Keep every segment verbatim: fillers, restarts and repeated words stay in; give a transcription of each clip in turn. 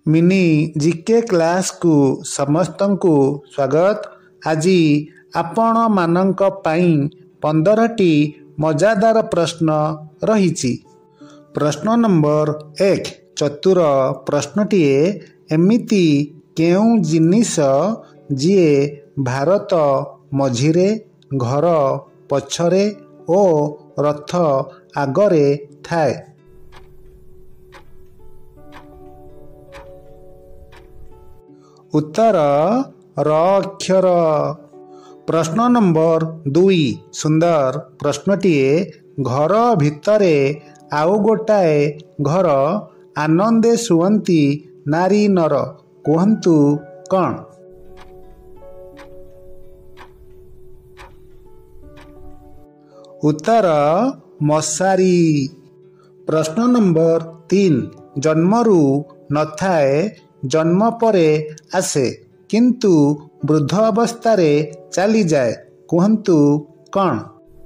Mini GK class को समस्त को स्वागत। आज आपण मानक पाई पंद्रह टी मजादार प्रश्न रही। प्रश्न नंबर एक चतुर प्रश्नटीए एमिति केउ जिनिस जीए भारत मझिरे घर पछरे ओ रथ आगरे थाए। उत्तर र अक्षर। प्रश्न नंबर दुई सुंदर प्रश्नटीए घर भितरे आउ गोटाए घर आनंदे सुवंती नारी नर कहतु कौन? उत्तर मशारी। प्रश्न नंबर तीन जन्मरू नथाए जन्म परे आसे किंतु वृद्ध अवस्थारे चली जाए कहतु कौन?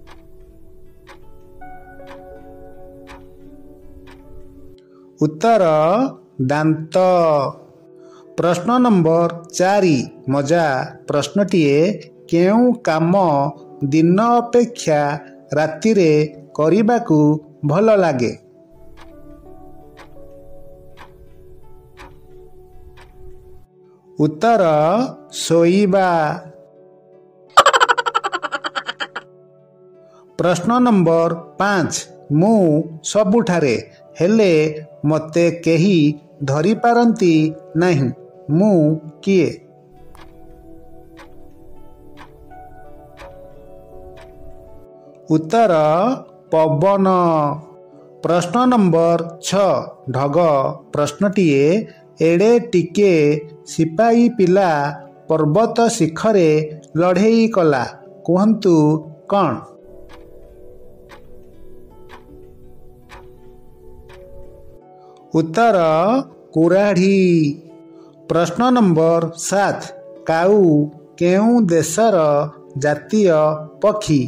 उत्तर दांत। प्रश्न नंबर चारि मजा प्रश्नटीए केउ काम दिन अपेक्षा रातिरे करिबाकू भल लागे? उत्तर सोईबा। प्रश्न नंबर पांच मु सबुठारे हेले मते केही धरी पारंती नहीं मु किए? उत्तर पवन। प्रश्न नंबर छ ढग प्रश्नटीए एड़े टिके सिपाही पिला पर्वत शिखरे लड़ेई कला कहतु कौन? उत्तर कुराढ़ी। प्रश्न नंबर सात काऊ केउ देशर जातीय पक्षी?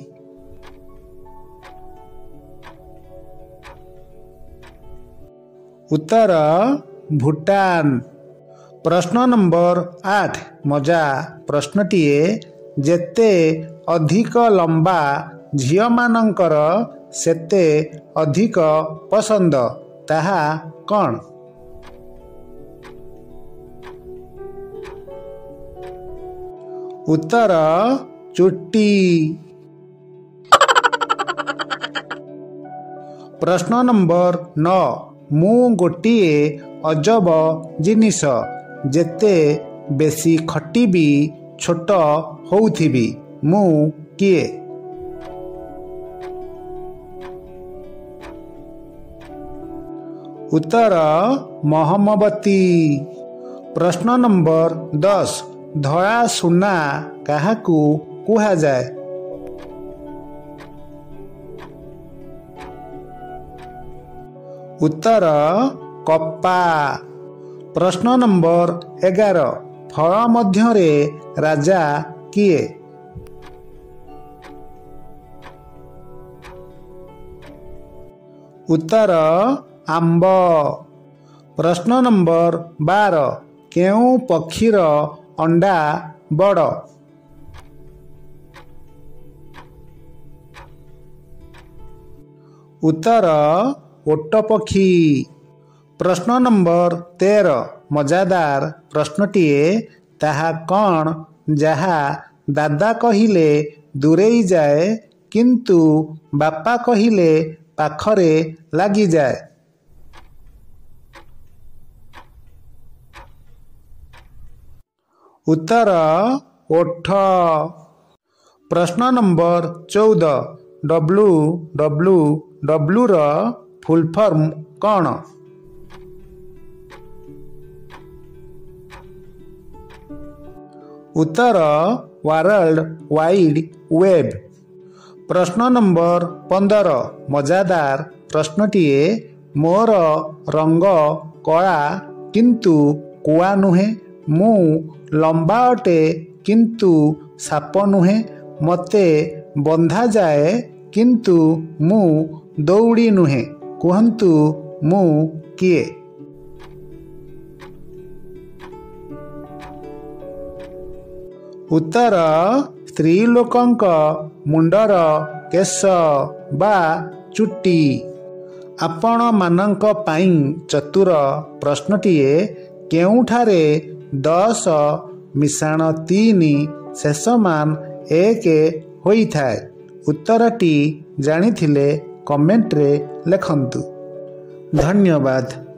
उत्तर भूटान। प्रश्न नंबर आठ मजा प्रश्नटीए जेते अधिक लंबा झियो मानकर सेते अधिक पसंद ताहा कौन? उत्तर चुट्टी। प्रश्न नंबर नौ मु गोटिए अजब जिनिस जेते बेसी खटिबी छोट होउथिबी मु किए? उत्तर महमबती। प्रश्न नंबर दस धड़ा सुना काहाकू कुहा जाए? उत्तर कप्पा। प्रश्न नंबर एगार फल मध्यरे राजा किए? उत्तर आंब। प्रश्न नंबर बार केउ पक्षीर अंडा बड़? उत्तर ओट पक्षी। प्रश्न नंबर तेर मजादार प्रश्नटीए ताहा कौन जहा दादा कहिले दूरेई जाए किंतु बापा कहिले पाखरे लगी जाए? उत्तर ओठ। प्रश्न नंबर चौदह डब्ल्यू डब्ल्यू डब्ल्यू र फुल फॉर्म कौन? उत्तर वर्ल्ड वाइड वेब। प्रश्न नंबर पंद्रह मजादार प्रश्नटीए मोर रंग कला किंतु कुआ नुहे मु लंबा अटे किंतु साप नुहे मते बंधा जाए किंतु मु दौड़ी नुहे कहतु मु किए? उत्तर स्त्री लोकंक मुंडर केश बा चुट्टी। आपण मानंक पाई चतुर प्रश्नटिए केउठारे दस मिशाण तीन शेष मान एक होइथाए। उत्तरटी जानिथिले कमेंट रे लेखन्तु। धन्यवाद।